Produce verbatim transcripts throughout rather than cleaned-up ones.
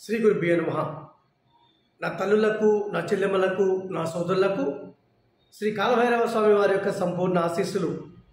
శ్రీ గురుభ్యో నమః. నా తల్లులకు, నా చెల్లెమ్మలకు, నా సోదరులకు శ్రీ కాలభైరవ స్వామి వారి యొక్క సంపూర్ణ ఆశీస్సులు.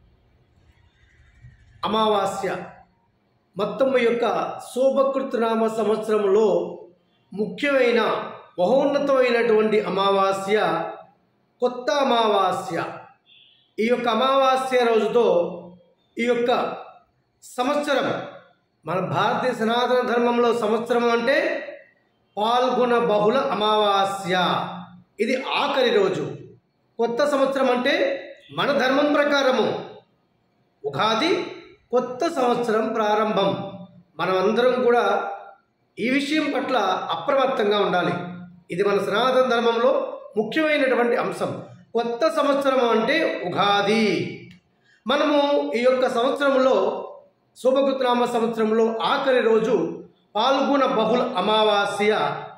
అమావాస్య మొత్తం యొక్క శోభకృతనామ సంవత్సరంలో ముఖ్యమైన మహోన్నతమైనటువంటి అమావాస్య కొత్త అమావాస్య. ఈ యొక్క అమావాస్య రోజుతో ఈ యొక్క సంవత్సరం మన భారతీయ సనాతన ధర్మంలో సంవత్సరం అంటే పాల్గొన బహుళ అమావాస్య. ఇది ఆఖరి రోజు. కొత్త సంవత్సరం అంటే మన ధర్మం ప్రకారము ఉగాది కొత్త సంవత్సరం ప్రారంభం. మనమందరం కూడా ఈ విషయం పట్ల అప్రమత్తంగా ఉండాలి. ఇది మన సనాతన ధర్మంలో ముఖ్యమైనటువంటి అంశం. కొత్త సంవత్సరం అంటే ఉగాది. మనము ఈ యొక్క సంవత్సరంలో శోభకృతనామ సంవత్సరంలో ఆఖరి రోజు పాల్గొన బహుళ అమావాస్య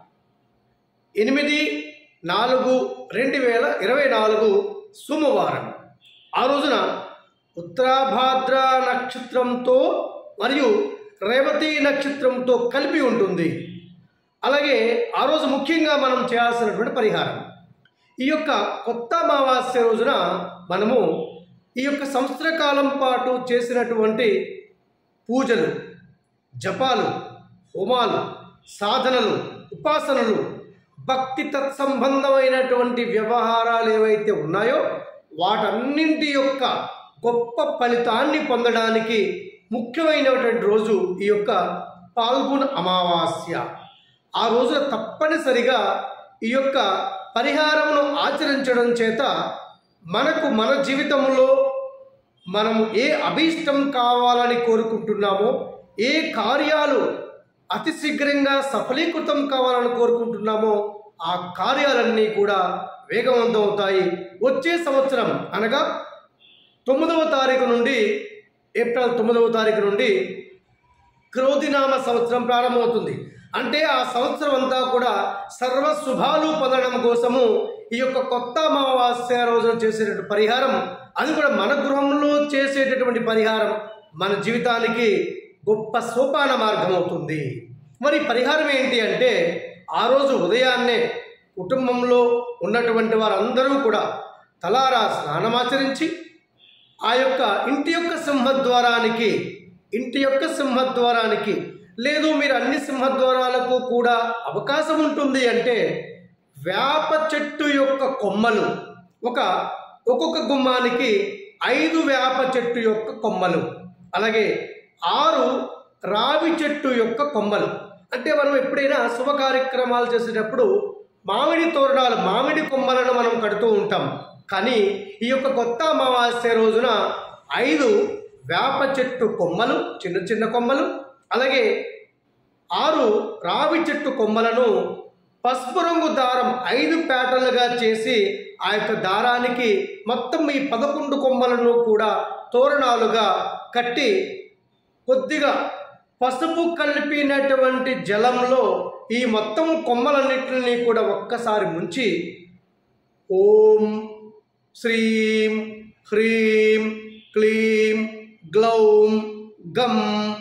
ఎనిమిది నాలుగు రెండు వేల ఇరవై నాలుగు సోమవారం. ఆ రోజున ఉత్తరాభాద్ర నక్షత్రంతో మరియు రేవతి నక్షత్రంతో కలిపి ఉంటుంది. అలాగే ఆ రోజు ముఖ్యంగా మనం చేయాల్సినటువంటి పరిహారం, ఈ యొక్క కొత్త అమావాస్య రోజున మనము ఈ యొక్క సంవత్సర కాలం పాటు చేసినటువంటి పూజలు, జపాలు, హోమాలు, సాధనలు, ఉపాసనలు, భక్తి తత్సంబంధమైనటువంటి వ్యవహారాలు ఏవైతే ఉన్నాయో వాటన్నింటి యొక్క గొప్ప ఫలితాన్ని పొందడానికి ముఖ్యమైనటువంటి రోజు ఈ యొక్క పాల్గొన అమావాస్య. ఆ రోజున తప్పనిసరిగా ఈ యొక్క పరిహారమును ఆచరించడం చేత మనకు మన జీవితంలో మనము ఏ అభీష్టం కావాలని కోరుకుంటున్నామో, ఏ కార్యాలు అతి శీఘ్రంగా సఫలీకృతం కావాలని కోరుకుంటున్నామో ఆ కార్యాలన్నీ కూడా వేగవంతం అవుతాయి. వచ్చే సంవత్సరం అనగా తొమ్మిదవ తారీఖు నుండి ఏప్రిల్ తొమ్మిదవ తారీఖు నుండి క్రోధినామ సంవత్సరం ప్రారంభమవుతుంది. అంటే ఆ సంవత్సరం అంతా కూడా సర్వ శుభాలు పొందడం కోసము ఈ యొక్క కొత్త అమావాస్య రోజున చేసేటటువంటి పరిహారం, అది కూడా మన గృహంలో చేసేటటువంటి పరిహారం మన జీవితానికి గొప్ప సోపాన మార్గం అవుతుంది. మరి పరిహారం ఏంటి అంటే, ఆ రోజు ఉదయాన్నే కుటుంబంలో ఉన్నటువంటి వారందరూ కూడా తలారా స్నానమాచరించి ఆ యొక్క ఇంటి యొక్క సింహద్వారానికి ఇంటి యొక్క సింహద్వారానికి లేదు మీరు అన్ని సింహద్వారాలకు కూడా అవకాశం ఉంటుంది అంటే వేప చెట్టు యొక్క కొమ్మలు, ఒక ఒక్కొక్క గుమ్మానికి ఐదు వేప చెట్టు యొక్క కొమ్మలు, అలాగే ఆరు రావి చెట్టు యొక్క కొమ్మలు. అంటే మనం ఎప్పుడైనా శుభ కార్యక్రమాలు చేసేటప్పుడు మామిడి తోరణాలు, మామిడి కొమ్మలను మనం కడుతూ ఉంటాం. కానీ ఈ యొక్క కొత్త అమావాస్య రోజున ఐదు వేప చెట్టు కొమ్మలు, చిన్న చిన్న కొమ్మలు, అలాగే ఆరు రావి చెట్టు కొమ్మలను పసుపు రంగు దారం ఐదు ప్యాటర్న్లుగా చేసి ఆ యొక్క దారానికి మొత్తం ఈ పదకొండు కొమ్మలను కూడా తోరణాలుగా కట్టి కొద్దిగా పసుపు కలిపినటువంటి జలంలో ఈ మొత్తం కొమ్మలన్నింటినీ కూడా ఒక్కసారి ముంచి ఓం శ్రీం హ్రీం క్లీం గ్లౌం గం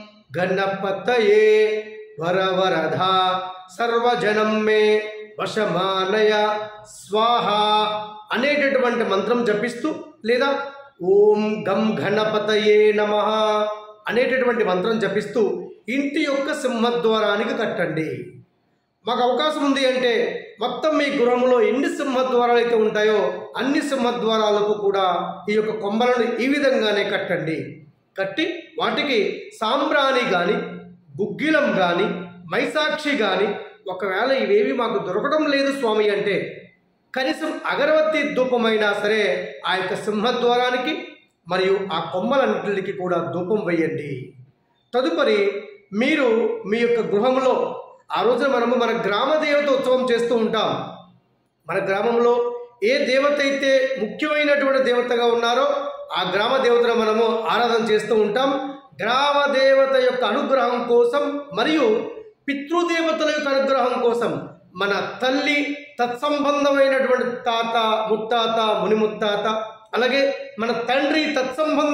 గణపతయే వరవరధ సర్వజనం మే వశమానయ స్వాహ అనేటటువంటి మంత్రం జపిస్తూ, లేదా ఓం గం గణపతయే నమః అనేటటువంటి మంత్రం జపిస్తూ ఇంటి యొక్క సింహద్వారానికి కట్టండి. మాకు అవకాశం ఉంది అంటే మొత్తం మీ గృహంలో ఎన్ని సింహద్వారాలు అయితే ఉంటాయో అన్ని సింహద్వారాలకు కూడా ఈ యొక్క కొమ్మలను ఈ విధంగానే కట్టండి. కట్టి వాటికి సాంబ్రాణి కానీ, గుగ్గిలం కానీ, మైసాక్షి కానీ, ఒకవేళ ఇవేవి మాకు దొరకడం లేదు స్వామి అంటే కనీసం అగరవత్తి ధూపమైనా సరే ఆ యొక్క సింహద్వారానికి మరియు ఆ కొమ్మలన్నింటికి కూడా ధూపం వేయండి. తదుపరి మీరు మీ యొక్క గృహంలో ఆ రోజున మనము మన గ్రామ దేవత ఉత్సవం చేస్తూ ఉంటాం. మన గ్రామంలో ఏ దేవత అయితే ముఖ్యమైనటువంటి దేవతగా ఉన్నారో ఆ గ్రామ దేవతను మనము ఆరాధన చేస్తూ ఉంటాం. గ్రామ దేవత యొక్క అనుగ్రహం కోసం మరియు పితృదేవతల యొక్క అనుగ్రహం కోసం మన తల్లి తత్సంబంధమైనటువంటి తాత, ముత్తాత, మునిముత్తాత, అలాగే మన తండ్రి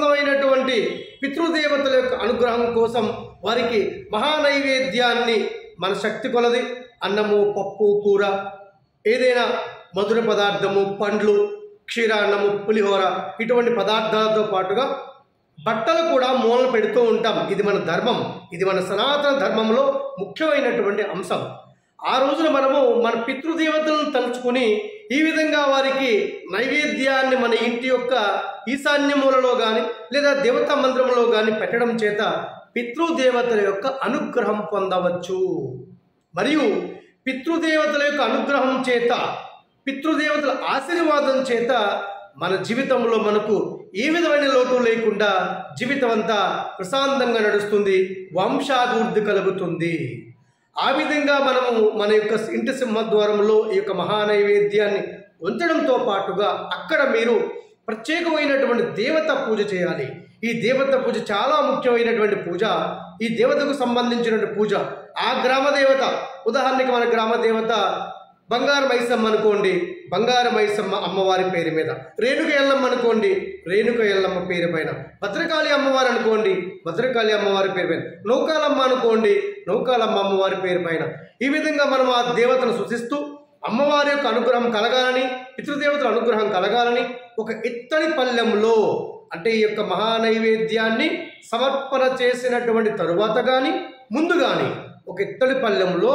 తత్సంబంధమైనటువంటి పితృదేవతల యొక్క అనుగ్రహం కోసం వారికి మహానైవేద్యాన్ని మన శక్తి కొలది అన్నము, పప్పు, కూర, ఏదైనా మధుర పదార్థము, పండ్లు, క్షీరాన్నము, పులిహోర ఇటువంటి పదార్థాలతో పాటుగా బట్టలు కూడా మూలన పెడుతూ ఉంటాం. ఇది మన ధర్మం, ఇది మన సనాతన ధర్మంలో ముఖ్యమైనటువంటి అంశం. ఆ రోజున మనము మన పితృదేవతలను తలుచుకొని ఈ విధంగా వారికి నైవేద్యాన్ని మన ఇంటి యొక్క ఈశాన్యమూలలో కానీ లేదా దేవతా మందిరంలో కానీ పెట్టడం చేత పితృదేవతల యొక్క అనుగ్రహం పొందవచ్చు. మరియు పితృదేవతల యొక్క అనుగ్రహం చేత, పితృదేవతల ఆశీర్వాదం చేత మన జీవితంలో మనకు ఏ విధమైన లోటు లేకుండా జీవితం అంతా ప్రశాంతంగా నడుస్తుంది, వంశాభివృద్ధి కలుగుతుంది. ఆ విధంగా మనము మన యొక్క ఇంటి సింహద్వారంలో ఈ యొక్క మహానైవేద్యాన్ని ఉంచడంతో పాటుగా అక్కడ మీరు ప్రత్యేకమైనటువంటి దేవత పూజ చేయాలి. ఈ దేవత పూజ చాలా ముఖ్యమైనటువంటి పూజ. ఈ దేవతకు సంబంధించినటువంటి పూజ ఆ గ్రామ దేవత, ఉదాహరణకి మన గ్రామ దేవత బంగారు మైసమ్మ అనుకోండి, బంగారు మైసమ్మ అమ్మవారి పేరు మీద, రేణుక ఎల్లమ్మ అనుకోండి, రేణుక ఎల్లమ్మ పేరు పైన, భద్రకాళి అమ్మవారు అనుకోండి, భద్రకాళి అమ్మవారి పేరు పైన, నౌకాలమ్మ అనుకోండి, నౌకాలమ్మ అమ్మవారి పేరు పైన. ఈ విధంగా మనం ఆ దేవతను సూచిస్తూ అమ్మవారి యొక్క అనుగ్రహం కలగాలని, పితృదేవతల అనుగ్రహం కలగాలని ఒక ఇత్తడి పళ్ళెంలో, అంటే ఈ యొక్క మహానైవేద్యాన్ని సమర్పణ చేసినటువంటి తరువాత కానీ ముందు కానీ ఒక ఇత్తడి పళ్ళెంలో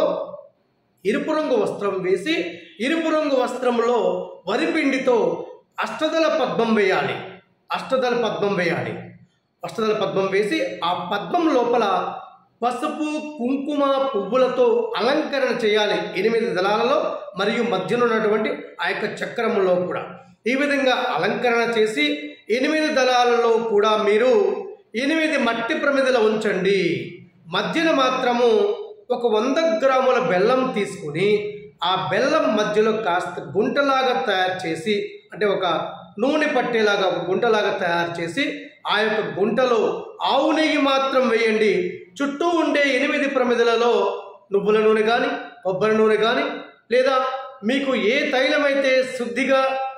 ఎరుపు రంగు వస్త్రం వేసి, ఎరుపు రంగు వస్త్రంలో వరిపిండితో అష్టదళ పద్మం వేయాలి. అష్టదళ పద్మం వేయాలి అష్టదళ పద్మం వేసి ఆ పద్మం లోపల పసుపు, కుంకుమ, పువ్వులతో అలంకరణ చేయాలి. ఎనిమిది దళాలలో మరియు మధ్యన ఉన్నటువంటి ఆ యొక్క చక్రములో కూడా ఈ విధంగా అలంకరణ చేసి ఎనిమిది దళాలలో కూడా మీరు ఎనిమిది మట్టి ప్రమిదలు ఉంచండి. మధ్యన మాత్రము ఒక వంద గ్రాముల బెల్లం తీసుకుని ఆ బెల్లం మధ్యలో కాస్త గుంటలాగా తయారు చేసి, అంటే ఒక నూనె పట్టేలాగా ఒక గుంటలాగా తయారు చేసి ఆ యొక్క గుంటలో ఆవు నెయ్యి మాత్రం వేయండి. చుట్టూ ఉండే ఎనిమిది ప్రమిదలలో నువ్వుల నూనె కానీ, కొబ్బరి నూనె కానీ, లేదా మీకు ఏ తైలమైతే శుద్ధిగా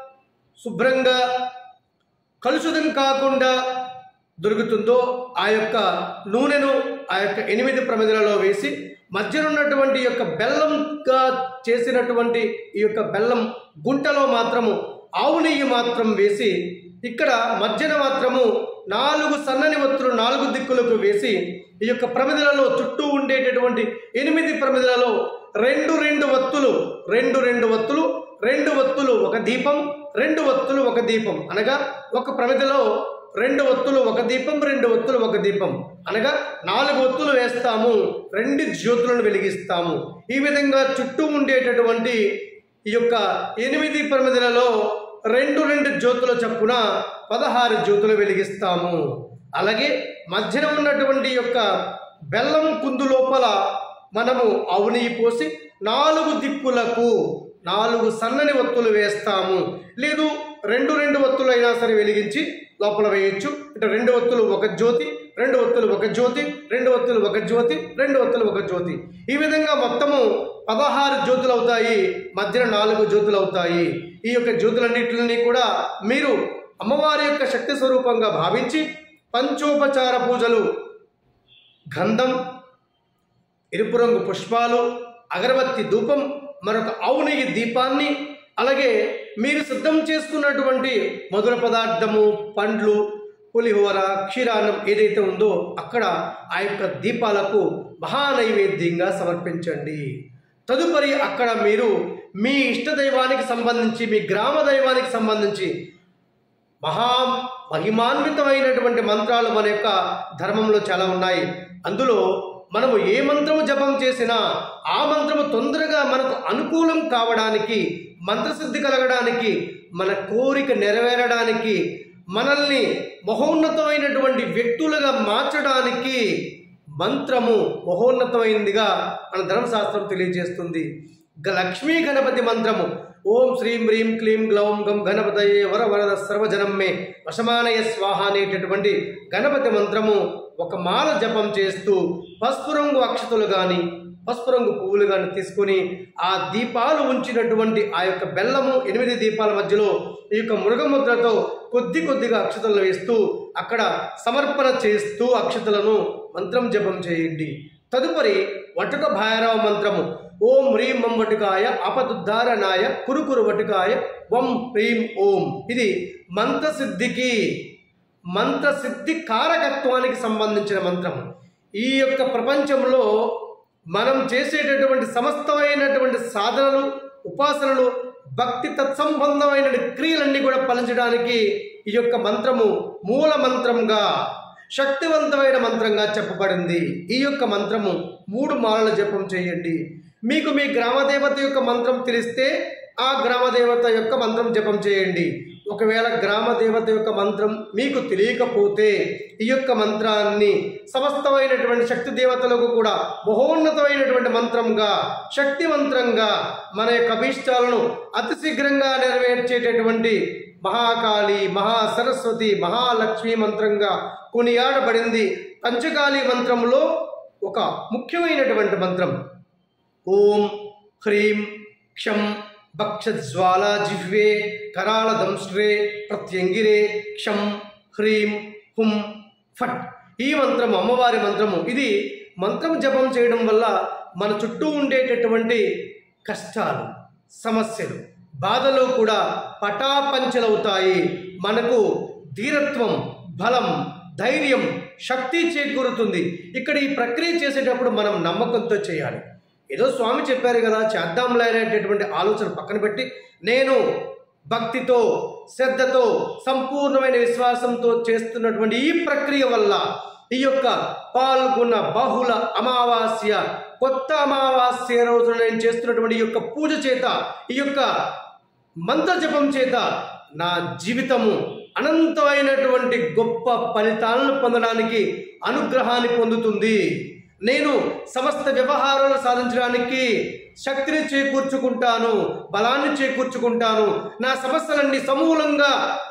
శుభ్రంగా కలుషితం కాకుండా దొరుకుతుందో ఆ యొక్క నూనెను ఆ యొక్క ఎనిమిది ప్రమిదలలో వేసి మధ్యన ఉన్నటువంటి యొక్క బెల్లంగా చేసినటువంటి ఈ యొక్క బెల్లం గుంటలో మాత్రము ఆవు నెయ్యి మాత్రం వేసి, ఇక్కడ మధ్యన మాత్రము నాలుగు సన్నని ఒత్తులు నాలుగు దిక్కులకు వేసి ఈ యొక్క ప్రమిదలలో చుట్టూ ఉండేటటువంటి ఎనిమిది ప్రమిదలలో రెండు రెండు ఒత్తులు రెండు రెండు ఒత్తులు రెండు ఒత్తులు ఒక దీపం, రెండు ఒత్తులు ఒక దీపం, అనగా ఒక ప్రమిదలో రెండు ఒత్తులు ఒక దీపం, రెండు ఒత్తులు ఒక దీపం, అనగా నాలుగు ఒత్తులు వేస్తాము, రెండు జ్యోతులను వెలిగిస్తాము. ఈ విధంగా చుట్టూ ఉండేటటువంటి ఈ యొక్క ఎనిమిది ప్రమిదలలో రెండు రెండు జ్యోతుల చప్పున పదహారు జ్యోతులు వెలిగిస్తాము. అలాగే మధ్యన ఉన్నటువంటి యొక్క బెల్లం కుందు లోపల మనము ఆవు నెయ్యి పోసి నాలుగు దిక్కులకు నాలుగు సన్నని ఒత్తులు వేస్తాము. లేదు రెండు రెండు ఒత్తులు అయినా సరే వెలిగించి లోపల వేయచ్చు. అంటే రెండు ఒత్తులు ఒక జ్యోతి, రెండు ఒత్తులు ఒక జ్యోతి, రెండు ఒత్తులు ఒక జ్యోతి, రెండు ఒత్తులు ఒక జ్యోతి. ఈ విధంగా మొత్తము పదహారు జ్యోతులు అవుతాయి, మధ్యన నాలుగు జ్యోతులు అవుతాయి. ఈ యొక్క జ్యోతులన్నింటినీ కూడా మీరు అమ్మవారి యొక్క శక్తి స్వరూపంగా భావించి పంచోపచార పూజలు, గంధం, ఎరుపు రంగు పుష్పాలు, అగరబత్తి ధూపం, మరొక ఆవు నెయ్యి దీపాన్ని, అలాగే మీరు సిద్ధం చేసుకున్నటువంటి మధుర పదార్థము, పండ్లు, పులిహోర, క్షీరాన్నం ఏదైతే ఉందో అక్కడ ఆ యొక్క దీపాలకు మహానైవేద్యంగా సమర్పించండి. తదుపరి అక్కడ మీరు మీ ఇష్టదైవానికి సంబంధించి, మీ గ్రామ దైవానికి సంబంధించి మహా మహిమాన్వితమైనటువంటి మంత్రాలు మన యొక్క ధర్మంలో చాలా ఉన్నాయి. అందులో మనము ఏ మంత్రము జపం చేసినా ఆ మంత్రము తొందరగా మనకు అనుకూలం కావడానికి, మంత్రసిద్ధి కలగడానికి, మన కోరిక నెరవేరడానికి, మనల్ని మహోన్నతమైనటువంటి వ్యక్తులుగా మార్చడానికి మంత్రము మహోన్నతమైనదిగా మన ధర్మశాస్త్రం తెలియజేస్తుంది. లక్ష్మీ గణపతి మంత్రము ఓం శ్రీం హ్రీం క్లీం గ్లౌం గం గణపతయే వర వరద సర్వజనం మే వశమానయ స్వాహ అనేటటువంటి గణపతి మంత్రము ఒక మాల జపం చేస్తూ పసుపు రంగు అక్షతలు కానీ పసుపు రంగు పువ్వులు కానీ తీసుకొని ఆ దీపాలు ఉంచినటువంటి ఆ యొక్క బెల్లము ఎనిమిది దీపాల మధ్యలో ఈ యొక్క మృగముద్రతో కొద్ది కొద్దిగా అక్షతలను వేస్తూ అక్కడ సమర్పణ చేస్తూ అక్షతలను మంత్రం జపం చేయండి. తదుపరి వటుక భైరవ మంత్రము ఓం హ్రీం మం వటుకాయ ఆపదుద్ధారణాయ కురుకురు వటుకాయ వం హ్రీం ఓం. ఇది మంత్రసిద్ధికి మంత్రసిద్ధి కారకత్వానికి సంబంధించిన మంత్రం. ఈ యొక్క ప్రపంచంలో మనం చేసేటటువంటి సమస్తమైనటువంటి సాధనలు, ఉపాసనలు, భక్తి తత్సంబంధమైన క్రియలన్నీ కూడా ఫలించడానికి ఈ యొక్క మంత్రము మూల మంత్రంగా, శక్తివంతమైన మంత్రంగా చెప్పబడింది. ఈ యొక్క మంత్రము మూడు మాలల జపం చేయండి. మీకు మీ గ్రామదేవత యొక్క మంత్రం తెలిస్తే ఆ గ్రామదేవత యొక్క మంత్రం జపం చేయండి. ఒకవేళ గ్రామదేవత యొక్క మంత్రం మీకు తెలియకపోతే ఈ యొక్క మంత్రాన్ని సమస్తమైనటువంటి శక్తి దేవతలకు కూడా మహోన్నతమైనటువంటి మంత్రంగా, శక్తి మంత్రంగా, మన యొక్క అభీష్టాలను అతి శీఘ్రంగా నెరవేర్చేటటువంటి మహాకాళి, మహాసరస్వతి, మహాలక్ష్మి మంత్రంగా కొనియాడబడింది. పంచకాళి మంత్రంలో ఒక ముఖ్యమైనటువంటి మంత్రం ఓం హ్రీం క్షం భక్షజ్వాలా జిహ్వే కరాళ దంశ్రే ప్రత్యంగిరే క్షం హ్రీం హుం ఫట్. ఈ మంత్రం అమ్మవారి మంత్రము. ఇది మంత్రం జపం చేయడం వల్ల మన చుట్టూ ఉండేటటువంటి కష్టాలు, సమస్యలు, బాధలు కూడా పటాపంచలవుతాయి. మనకు ధీరత్వం, బలం, ధైర్యం, శక్తి చేకూరుతుంది. ఇక్కడ ఈ ప్రక్రియ చేసేటప్పుడు మనం నమ్మకంతో చేయాలి. ఏదో స్వామి చెప్పారు కదా చేద్దాంలే అనేటటువంటి ఆలోచన పక్కన పెట్టి నేను భక్తితో, శ్రద్ధతో, సంపూర్ణమైన విశ్వాసంతో చేస్తున్నటువంటి ఈ ప్రక్రియ వల్ల ఈ యొక్క పాల్గొన్న బహుళ అమావాస్య, కొత్త అమావాస్య రోజున నేను చేస్తున్నటువంటి ఈ యొక్క పూజ చేత, ఈ యొక్క మంత్ర జపం చేత నా జీవితము అనంతమైనటువంటి గొప్ప ఫలితాలను పొందడానికి అనుగ్రహాన్ని పొందుతుంది. నేను సమస్త వ్యవహారాలు సాధించడానికి శక్తిని చేకూర్చుకుంటాను, బలాన్ని చేకూర్చుకుంటాను. నా సమస్యలన్నీ సమూలంగా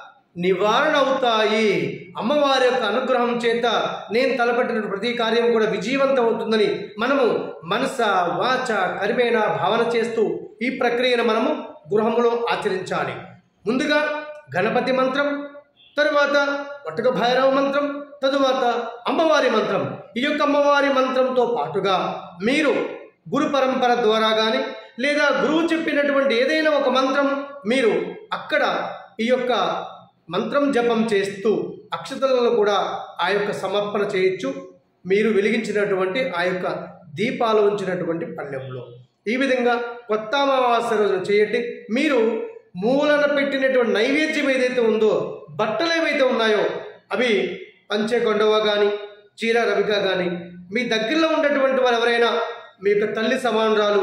నివారణ అవుతాయి. అమ్మవారి యొక్క అనుగ్రహం చేత నేను తలపెట్టిన ప్రతి కార్యం కూడా విజయవంతం అవుతుందని మనము మనస, వాచ, కర్మేణ భావన చేస్తూ ఈ ప్రక్రియను మనము గృహంలో ఆచరించాలి. ముందుగా గణపతి మంత్రం, తరువాత వటుక భైరవ మంత్రం, తరువాత అమ్మవారి మంత్రం. ఈ యొక్క అమ్మవారి మంత్రంతో పాటుగా మీరు గురు పరంపర ద్వారా కానీ లేదా గురువు చెప్పినటువంటి ఏదైనా ఒక మంత్రం మీరు అక్కడ ఈ యొక్క మంత్రం జపం చేస్తూ అక్షతలను కూడా ఆ యొక్క సమర్పణ చేయొచ్చు. మీరు వెలిగించినటువంటి ఆ యొక్క దీపాలు ఉంచినటువంటి పళ్ళెంలో ఈ విధంగా కొత్త అమావాస్య రోజున చేయండి. మీరు మూలన పెట్టినటువంటి నైవేద్యం ఏదైతే ఉందో, బట్టలు ఏవైతే ఉన్నాయో అవి పంచె కొండవ కానీ, చీర రవిక కానీ, మీ దగ్గరలో ఉన్నటువంటి వారు ఎవరైనా మీ యొక్క తల్లి సమానురాలు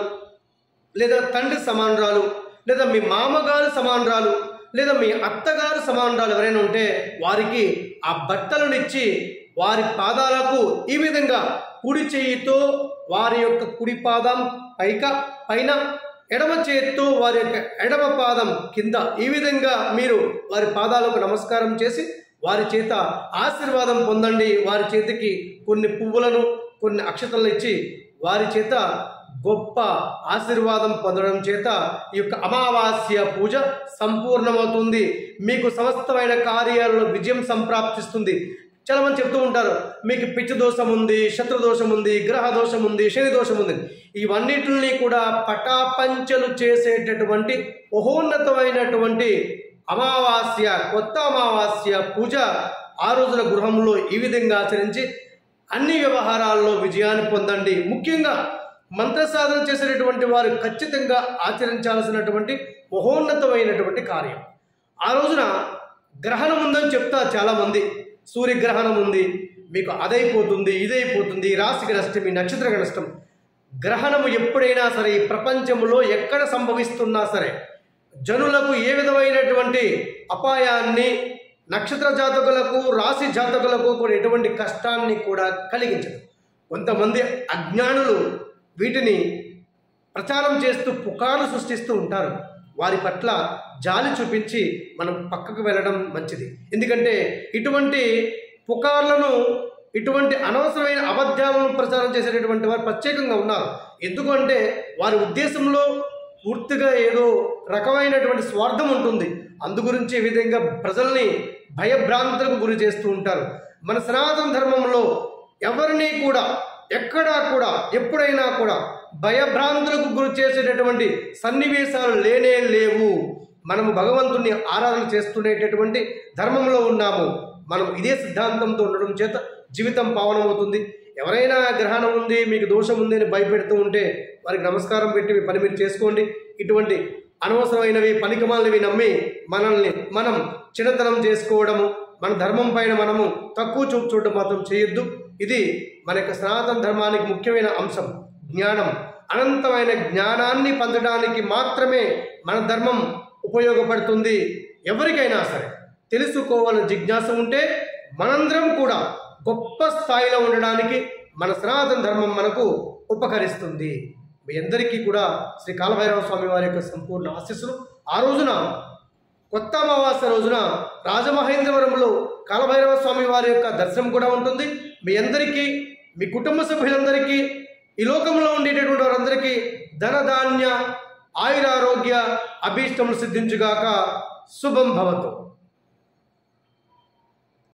లేదా తండ్రి సమానురాలు లేదా మీ మామగారు సమానురాలు లేదా మీ అత్తగారు సమానురాలు ఎవరైనా ఉంటే వారికి ఆ బట్టలను ఇచ్చి వారి పాదాలకు ఈ విధంగా కుడి చేయితో వారి యొక్క కుడి పాదం పైక పైన, ఎడమ చేతితో వారి యొక్క ఎడమ పాదం కింద ఈ విధంగా మీరు వారి పాదాలకు నమస్కారం చేసి వారి చేత ఆశీర్వాదం పొందండి. వారి చేతికి కొన్ని పువ్వులను, కొన్ని అక్షతలను ఇచ్చి వారి చేత గొప్ప ఆశీర్వాదం పొందడం చేత ఈ యొక్క అమావాస్య పూజ సంపూర్ణమవుతుంది. మీకు సమస్తమైన కార్యాలలో విజయం సంప్రాప్తిస్తుంది. చాలామంది చెప్తూ ఉంటారు మీకు పిచ్చి దోషం ఉంది, శత్రు దోషం ఉంది, గ్రహ దోషం ఉంది, శని దోషం ఉంది. ఇవన్నిటిని కూడా పటాపంచలు చేసేటటువంటి మహోన్నతమైనటువంటి అమావాస్య, కొత్త అమావాస్య పూజ ఆ రోజున గృహంలో ఈ విధంగా ఆచరించి అన్ని వ్యవహారాల్లో విజయాన్ని పొందండి. ముఖ్యంగా మంత్ర సాధన చేసేటటువంటి వారు ఖచ్చితంగా ఆచరించాల్సినటువంటి మహోన్నతమైనటువంటి కార్యం. ఆ రోజున గ్రహణం ఉందని చెప్తా చాలామంది. సూర్యగ్రహణం ఉంది, మీకు అదైపోతుంది, ఇదైపోతుంది, రాశికి నష్టం, ఈ నక్షత్రకి నష్టం. గ్రహణము ఎప్పుడైనా సరే ఈ ప్రపంచంలో ఎక్కడ సంభవిస్తున్నా సరే జనులకు ఏ విధమైనటువంటి అపాయాన్ని, నక్షత్ర జాతకులకు, రాశి జాతకులకు కూడా ఎటువంటి కష్టాన్ని కూడా కలిగించదు. కొంతమంది అజ్ఞానులు వీటిని ప్రచారం చేస్తూ పుకార్లు సృష్టిస్తూ ఉంటారు. వారి పట్ల జాలి చూపించి మనం పక్కకు వెళ్ళడం మంచిది. ఎందుకంటే ఇటువంటి పుకార్లను, ఇటువంటి అనవసరమైన అబద్ధాలను ప్రచారం చేసేటటువంటి వారు ప్రత్యేకంగా ఉన్నారు. ఎందుకంటే వారి ఉద్దేశంలో పూర్తిగా ఏదో రకమైనటువంటి స్వార్థం ఉంటుంది. అందుగురించి ఈ విధంగా ప్రజల్ని భయభ్రాంతులకు గురి చేస్తూ ఉంటారు. మన సనాతన ధర్మంలో ఎవరిని కూడా ఎక్కడా కూడా ఎప్పుడైనా కూడా భయభ్రాంతులకు గురి చేసేటటువంటి సన్నివేశాలు లేనే లేవు. మనము భగవంతుని ఆరాధన చేస్తునేటటువంటి ధర్మంలో ఉన్నాము. మనం ఇదే సిద్ధాంతంతో ఉండడం చేత జీవితం పావనమవుతుంది. ఎవరైనా గ్రహణం ఉంది, మీకు దోషం ఉంది అని భయపెడుతూ ఉంటే వారికి నమస్కారం పెట్టి మీ పని మీరు చేసుకోండి. ఇటువంటి అనవసరమైనవి పనికిమాలినవి నమ్మి మనల్ని మనం చిన్నతనం చేసుకోవడము, మన ధర్మం పైన మనము తక్కువ చూపు చూడడం మాత్రం చేయొద్దు. ఇది మన యొక్క సనాతన ధర్మానికి ముఖ్యమైన అంశం. జ్ఞానం, అనంతమైన జ్ఞానాన్ని పొందడానికి మాత్రమే మన ధర్మం ఉపయోగపడుతుంది. ఎవరికైనా సరే తెలుసుకోవాలని జిజ్ఞాస ఉంటే మనందరం కూడా గొప్ప స్థాయిలో ఉండడానికి మన సనాతన ధర్మం మనకు ఉపకరిస్తుంది. మీ అందరికీ కూడా శ్రీ కాలభైరవ స్వామి వారి యొక్క సంపూర్ణ ఆశీస్సులు. ఆ రోజున కొత్త అమావాస్య రోజున రాజమహేంద్రవరంలో కాలభైరవ స్వామి వారి యొక్క దర్శనం కూడా ఉంటుంది. మీ అందరికీ, మీ కుటుంబ సభ్యులందరికీ, ఈ లోకంలో ఉండేటటువంటి వారందరికీ ధనధాన్య ఆయురారోగ్య అభీష్టములు సిద్ధించుగాక. శుభం భవతు.